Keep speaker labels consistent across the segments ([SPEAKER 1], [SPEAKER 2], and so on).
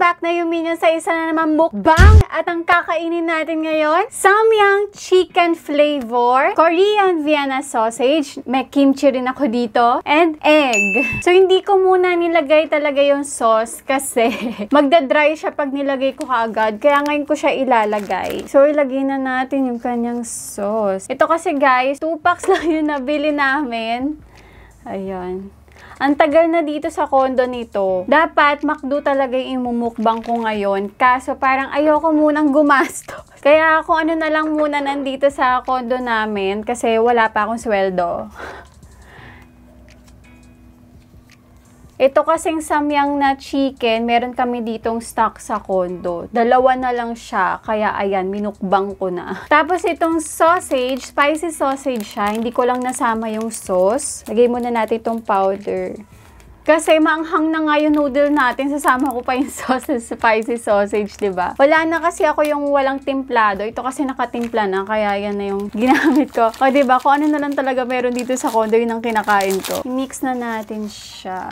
[SPEAKER 1] back na yung minion sa isa na naman mukbang. At ang kakainin natin ngayon, Samyang chicken flavor, Korean Vienna sausage, may kimchi rin ako dito, and egg. So hindi ko muna nilagay talaga yung sauce kasi magdadry siya pag nilagay ko kaagad. Kaya ngayon ko siya ilalagay. So ilagay na natin yung kanyang sauce. Ito kasi guys, 2 packs lang yung nabili namin. Ayan. Ang tagal na dito sa condo nito. Dapat McDo talaga yung imumukbang ko ngayon. Kaso parang ayoko munang gumasto. Kaya kung ano na lang muna nandito sa condo namin kasi wala pa akong sweldo. Ito kasing samyang na chicken, meron kami ditong stock sa condo. 2 na lang siya, kaya ayan, minukbang ko na. Tapos itong sausage, spicy sausage siya, hindi ko lang nasama yung sauce. Lagay muna natin itong powder. Kasi maanghang na nga yung noodle natin, sasama ko pa yung sauce, spicy sausage, diba? Wala na kasi ako yung walang timplado. Ito kasi nakatimpla na, kaya yan na yung ginamit ko. O diba, kung ano na lang talaga meron dito sa condo, yun ang kinakain ko. I-mix na natin siya.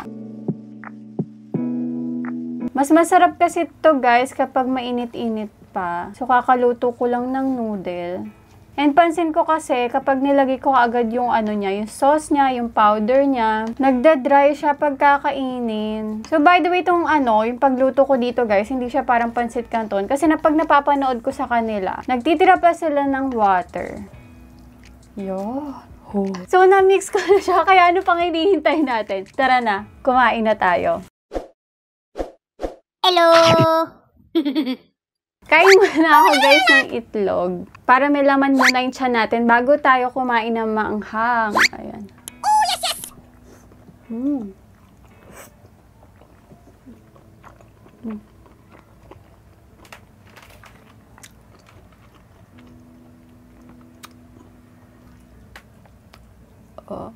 [SPEAKER 1] Mas masarap kasi ito guys kapag mainit-init pa. So kakaluto ko lang ng noodle. And pansin ko kasi kapag nilagay ko agad yung ano niya, yung sauce niya, yung powder niya, nagda-dry siya pagkakainin. So by the way, itong yung pagluto ko dito guys, hindi siya parang pansit canton. Kasi pag napapanood ko sa kanila, nagtitira pa sila ng water. Yo. Oh. So na-mix ko na siya, kaya ano pang hinihintay natin? Tara na, kumain na tayo.
[SPEAKER 2] Hello!
[SPEAKER 1] Kain muna ako guys ng itlog. Para may laman muna yung tiyan natin bago tayo kumain ng maanghang. Ayan.
[SPEAKER 2] Oh, yes, yes!
[SPEAKER 1] Oh.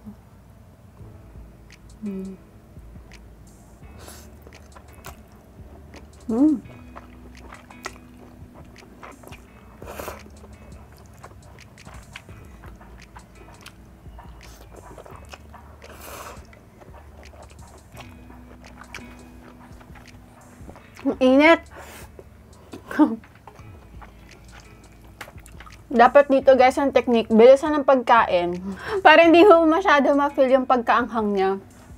[SPEAKER 1] Ang init. Dapat dito guys ang technique, bilisan ng pagkain. Para hindi mo masyado ma-feel yung pagkaanghang niya.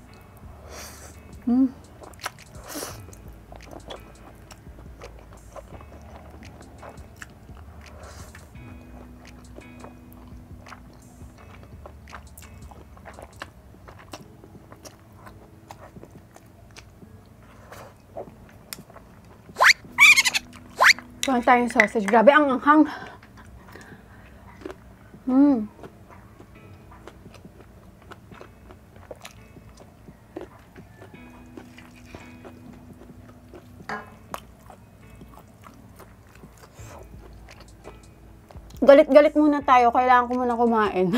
[SPEAKER 1] Kuha tayong sausage. Grabe, ang anghang. Galit-galit muna tayo. Kailangan ko muna kumain.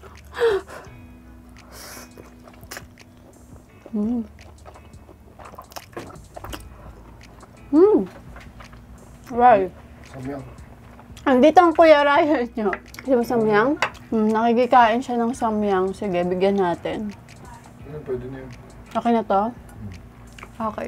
[SPEAKER 1] Right.
[SPEAKER 3] Samyang.
[SPEAKER 1] Andito ang Kuya Ryan nyo. Di ba samyang? Nakikikain siya ng samyang. Sige, bigyan natin.
[SPEAKER 3] Pwede na yun.
[SPEAKER 1] Okay na to? Okay.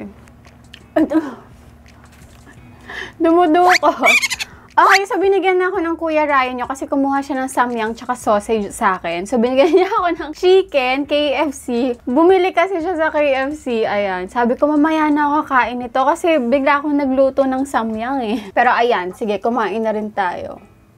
[SPEAKER 1] Dumuduko. Okay, so binigyan na ako ng Kuya Ryan nyo kasi kumuha siya ng samyang tsaka sausage sa akin. So binigyan niya ako ng chicken, KFC. Bumili kasi siya sa KFC. Ayan. Sabi ko mamaya na ako kain ito kasi bigla akong nagluto ng samyang eh. Pero ayan, sige, kumain na rin tayo.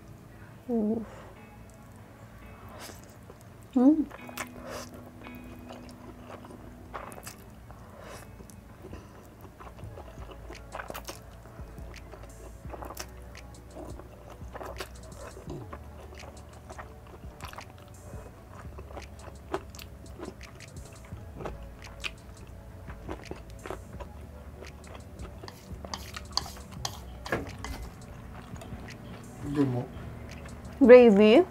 [SPEAKER 3] Hindi mo.
[SPEAKER 1] Gravy.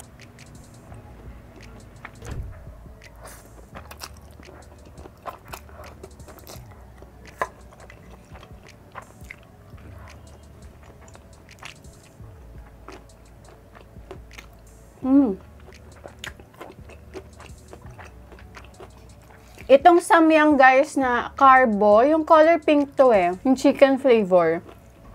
[SPEAKER 1] Itong samyang guys na carbo, yung color pink to eh. Yung chicken flavor.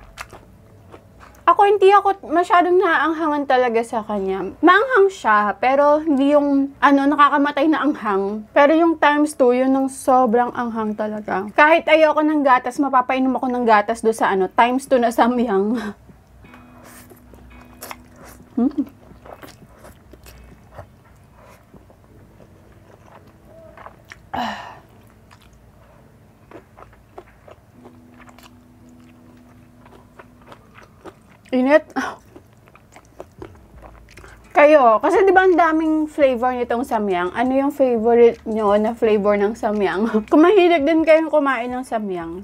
[SPEAKER 1] Ako, hindi ako masyadong naanghangan talaga sa kanya. Maanghang siya, pero hindi yung, nakakamatay na anghang. Pero yung times 2, yun ng sobrang anghang talaga. Kahit ayoko ng gatas, mapapainom ako ng gatas do sa times 2 na samyang. Init. Kayo, kasi di ba ang daming flavor nitong samyang? Ano yung favorite nyo na flavor ng samyang? Kung mahilig din kayong kumain ng samyang.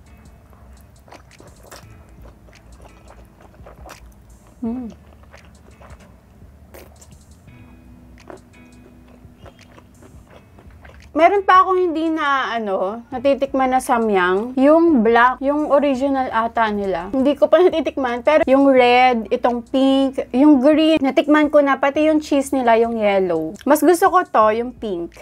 [SPEAKER 1] Meron pa akong hindi na, natitikman na samyang. Yung black, yung original ata nila. Hindi ko pa natitikman, pero yung red, itong pink, yung green, natikman ko na, pati yung cheese nila, yung yellow. Mas gusto ko to, yung pink.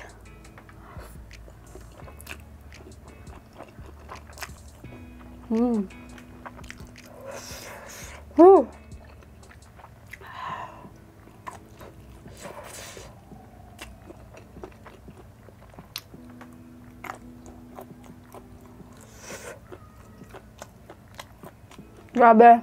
[SPEAKER 1] Grabe.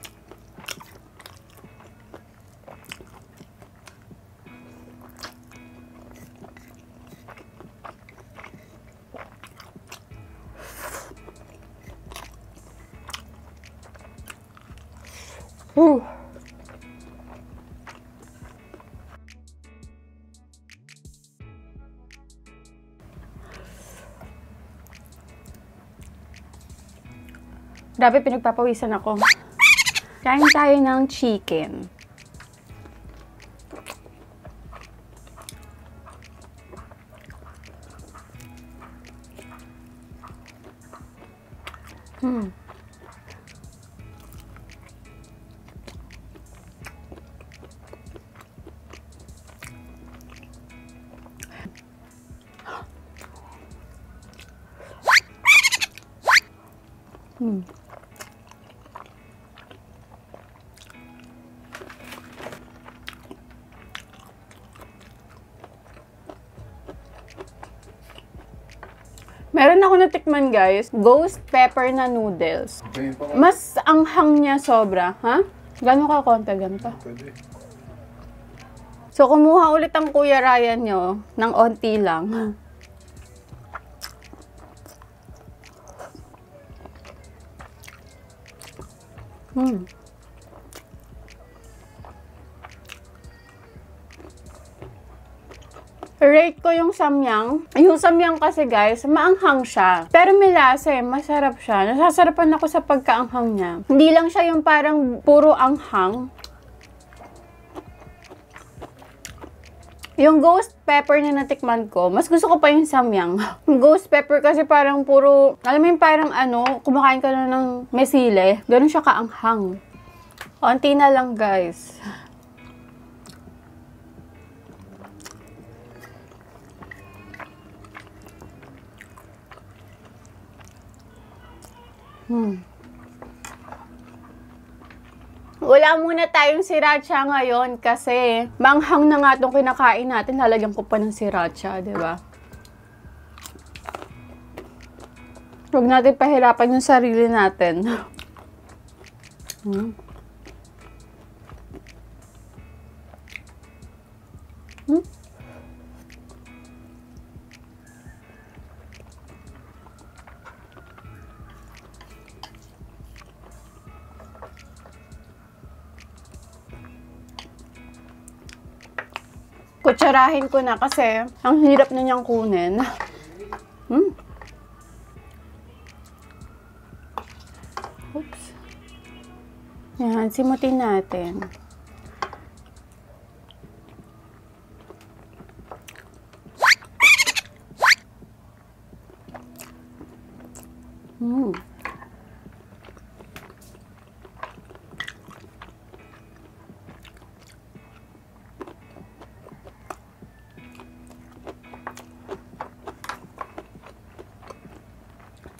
[SPEAKER 1] Grabe, pinagpapawisan ako. Kain tayo ng chicken. Meron ako natikman guys, ghost pepper na noodles.
[SPEAKER 3] Okay,
[SPEAKER 1] Mas anghang niya sobra, ha? Gano'n ka konti ganito?
[SPEAKER 3] pwede.
[SPEAKER 1] So, kumuha ulit ang Kuya Ryan nyo ng onti lang. Rate ko yung samyang. Yung samyang kasi guys, maanghang siya. Pero may lasa eh, masarap siya. Nasasarapan ako sa pagkaanghang niya. Hindi lang siya yung parang puro anghang. Yung ghost pepper na natikman ko, mas gusto ko pa yung samyang. Yung ghost pepper kasi parang puro, alam mo yung parang kumakain ka na ng mesile. Ganun siya kaanghang. Konti na lang guys. Wala muna tayong sriracha ngayon kasi manghang na nga itong kinakain natin. Lalagyan ko pa ng sriracha, di ba? Huwag natin pahirapan yung sarili natin. Kutsarahin ko na kasi ang hirap na niyang kunin. Oops. Yan, simutin natin.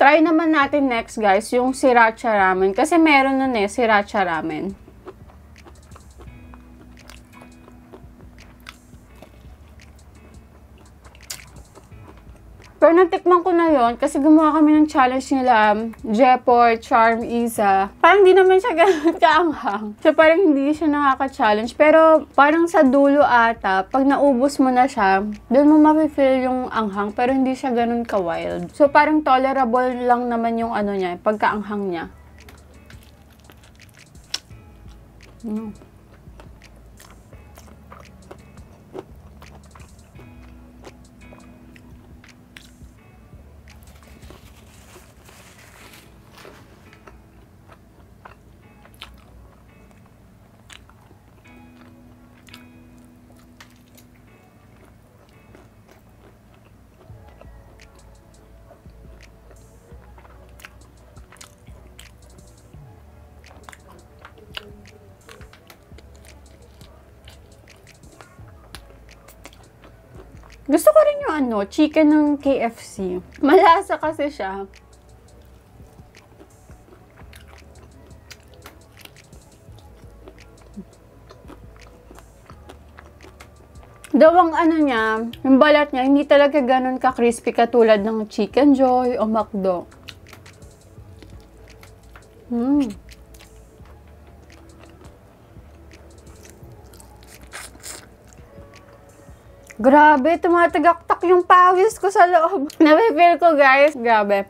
[SPEAKER 1] Try naman natin next, guys, yung sriracha ramen. Kasi meron nun sriracha ramen. Pero natikman ko na yon kasi gumawa kami ng challenge nila, Jepor, Charm, Isa. Parang hindi naman siya ganun kaanghang. So parang hindi siya nakaka-challenge. Pero parang sa dulo ata, pag naubos mo na siya, doon mo mapifeel yung anghang. Pero hindi siya ganun ka-wild. So parang tolerable lang naman yung ano niya, pagkaanghang niya. Gusto ko rin yung chicken ng KFC. Malasa kasi siya. Dawang niya, yung balat niya, hindi talaga ganun ka-crispy katulad ng Chicken Joy o McDo. Grabe, tumatagaktak yung pawis ko sa loob. Nafe-feel ko, guys. Grabe.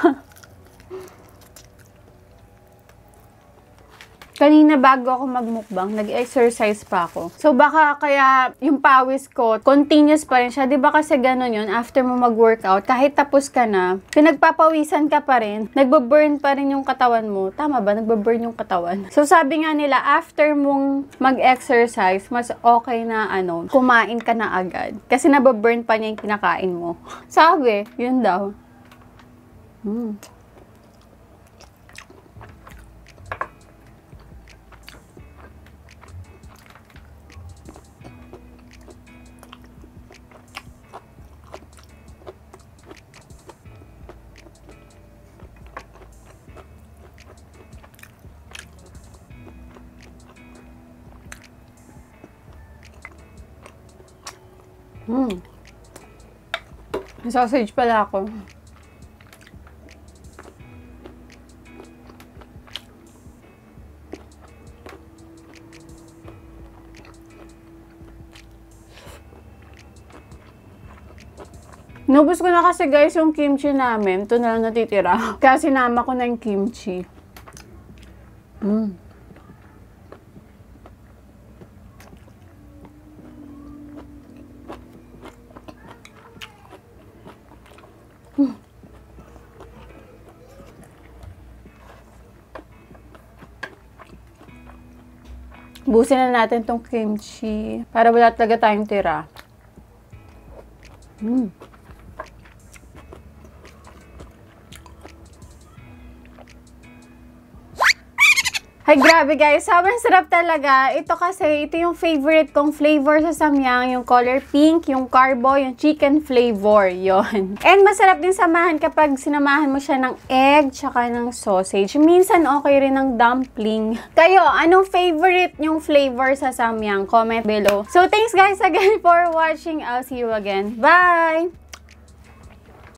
[SPEAKER 1] Kanina bago ako magmukbang, nag-exercise pa ako. So baka kaya yung pawis ko, continuous pa rin siya. Diba kasi gano'n yun, after mo mag-workout, kahit tapos ka na, pinagpapawisan ka pa rin, nagbaburn pa rin yung katawan mo. Tama ba? Nagbaburn yung katawan. So sabi nga nila, after mong mag-exercise, mas okay na kumain ka na agad. Kasi nababurn pa niya yung kinakain mo. Sabi, yun daw. May sausage pala ako. Nubos ko na kasi, guys, yung kimchi namin. Ito na lang natitira. Kasi sinama ko na yung kimchi. Busin na natin tong kimchi para wala talaga tayong tira. Ay, grabe guys. Sobrang sarap talaga. Ito kasi, ito yung favorite kong flavor sa Samyang. Yung color pink, yung carbo, yung chicken flavor. Yon. And masarap din samahan kapag sinamahan mo siya ng egg tsaka ng sausage. Minsan okay rin ng dumpling. Kayo, anong favorite yung flavor sa Samyang? Comment below. So, thanks guys again for watching. I'll see you again. Bye!